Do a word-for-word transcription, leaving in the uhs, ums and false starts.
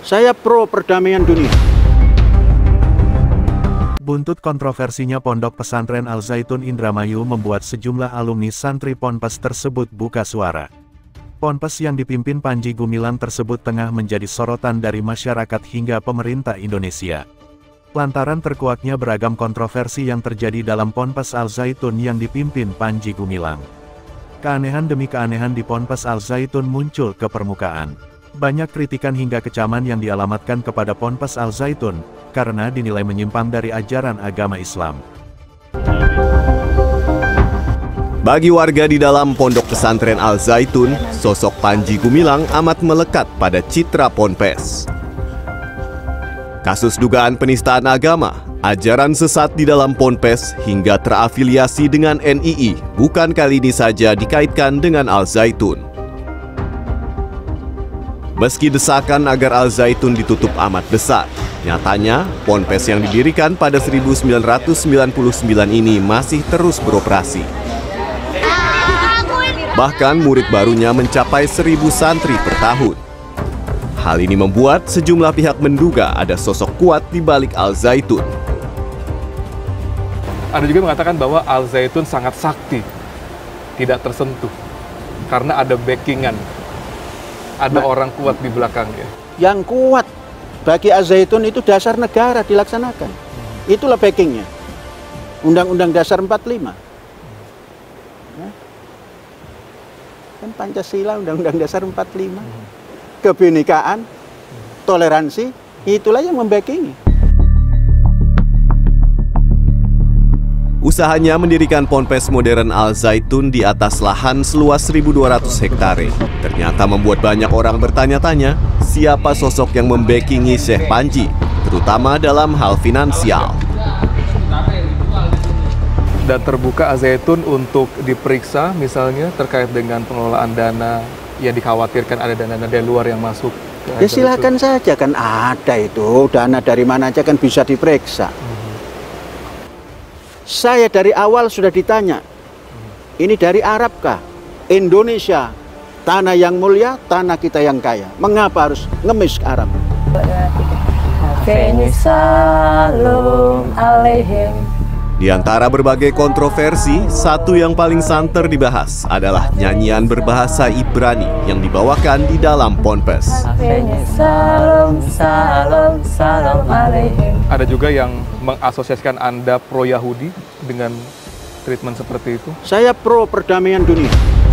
Saya pro perdamaian dunia. Buntut kontroversinya Pondok Pesantren Al-Zaitun Indramayu membuat sejumlah alumni santri Ponpes tersebut buka suara. Ponpes yang dipimpin Panji Gumilang tersebut tengah menjadi sorotan dari masyarakat hingga pemerintah Indonesia. Lantaran terkuaknya beragam kontroversi yang terjadi dalam Ponpes Al-Zaitun yang dipimpin Panji Gumilang. Keanehan demi keanehan di Ponpes Al-Zaitun muncul ke permukaan. Banyak kritikan hingga kecaman yang dialamatkan kepada Ponpes Al-Zaitun, karena dinilai menyimpang dari ajaran agama Islam. Bagi warga di dalam Pondok Pesantren Al-Zaitun, sosok Panji Gumilang amat melekat pada citra Ponpes. Kasus dugaan penistaan agama, ajaran sesat di dalam Ponpes hingga terafiliasi dengan N I I bukan kali ini saja dikaitkan dengan Al-Zaitun. Meski desakan agar Al-Zaitun ditutup amat besar, nyatanya Ponpes yang didirikan pada seribu sembilan ratus sembilan puluh sembilan ini masih terus beroperasi. Bahkan murid barunya mencapai seribu santri per tahun. Hal ini membuat sejumlah pihak menduga ada sosok kuat di balik Al-Zaitun. Ada juga mengatakan bahwa Al-Zaitun sangat sakti, tidak tersentuh, karena ada backingan. Ada nah, orang kuat di belakangnya. Yang kuat bagi Al-Zaitun itu dasar negara dilaksanakan. Hmm. Itulah backingnya. Undang-Undang Dasar empat puluh lima. Ya. Kan Pancasila, Undang-Undang Dasar empat puluh lima. Hmm. Kebinekaan, hmm. toleransi, itulah yang membackingi. Usahanya mendirikan Ponpes modern Al-Zaitun di atas lahan seluas seribu dua ratus hektare. Ternyata membuat banyak orang bertanya-tanya, siapa sosok yang membackingi Syekh Panji, terutama dalam hal finansial. Dan terbuka Al-Zaitun untuk diperiksa misalnya terkait dengan pengelolaan dana yang dikhawatirkan ada dana dari luar yang masuk. Ya silakan saja, kan ada itu, dana dari mana aja kan bisa diperiksa. Saya dari awal sudah ditanya, ini dari Arab kah? Indonesia, tanah yang mulia, tanah kita yang kaya. Mengapa harus ngemis ke Arab? Di antara berbagai kontroversi, satu yang paling santer dibahas adalah nyanyian berbahasa Ibrani yang dibawakan di dalam Ponpes. Ada juga yang mengasosiasikan Anda pro-Yahudi dengan treatment seperti itu? Saya pro perdamaian dunia.